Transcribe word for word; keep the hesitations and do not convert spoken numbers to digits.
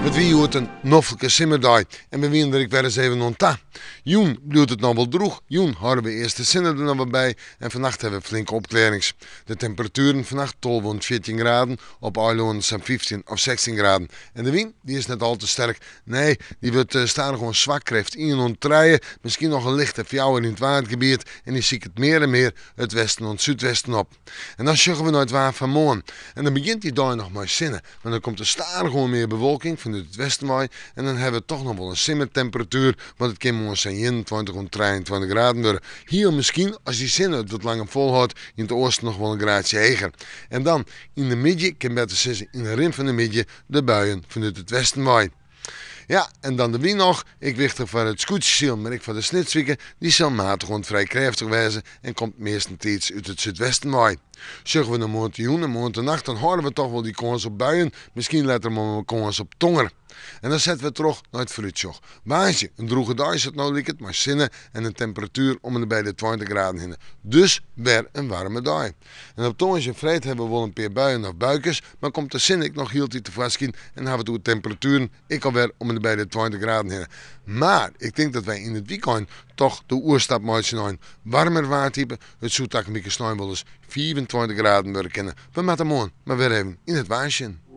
Het wie wordt een noffelijke simmerdag en we winnen er ik weer eens even aan ta. Joen blijft het nog wel droeg. Joen houden we eerst de zinnen er nog wel bij en vannacht hebben we flinke opklarings. De temperaturen vannacht tolven veertien graden, op Eiland zijn vijftien of zestien graden. En de wind die is net al te sterk. Nee, die wordt uh, staan gewoon zwak krijgt. In en treien, misschien nog een lichte fjouwer in het waardgebied en die ziet het meer en meer het westen en het zuidwesten op. En dan sjuggen we naar het waar van morgen. En dan begint die dag nog maar zinnen. Maar dan komt er stadig gewoon meer bewolking vanuit het westen waai. En dan hebben we toch nog wel een simmertemperatuur. Want het kan morgen zijn eenentwintig en drieëntwintig graden worden. Hier misschien, als die zinnen het wat langer volhoudt, in het oosten nog wel een graadje heger. En dan in de middag, kan beter zeggen in de rim van de middag, de buien vanuit het westen waai. Ja, en dan de wie nog. Ik wichtig van het scootjesiel, maar ik van de snitswieken, die zal matig gewoon vrij krachtig wezen en komt meestentijds uit het zuidwesten waai. Zeggen we een maand en maand nacht, dan houden we toch wel die kans op buien. Misschien letten we maar een kans op tonger. En dan zetten we terug naar het fruitjog. Waasje, een droege dag is het nou lieket, maar zinnen en een temperatuur om en bij de twintig graden heen. Dus weer een warme dag. En op tongens en vreed hebben we wel een paar buien of buikers, maar komt de zin ik nog hield hij te vast in en hebben we de temperaturen ik alweer om en bij de twintig graden heen. Maar ik denk dat wij in het weekend toch de oerstap maken naar een warmer waartype. Het zoet dat een beetje snel wel eens vierentwintig graden worden kennen. We maken morgen maar weer even in het waarsje.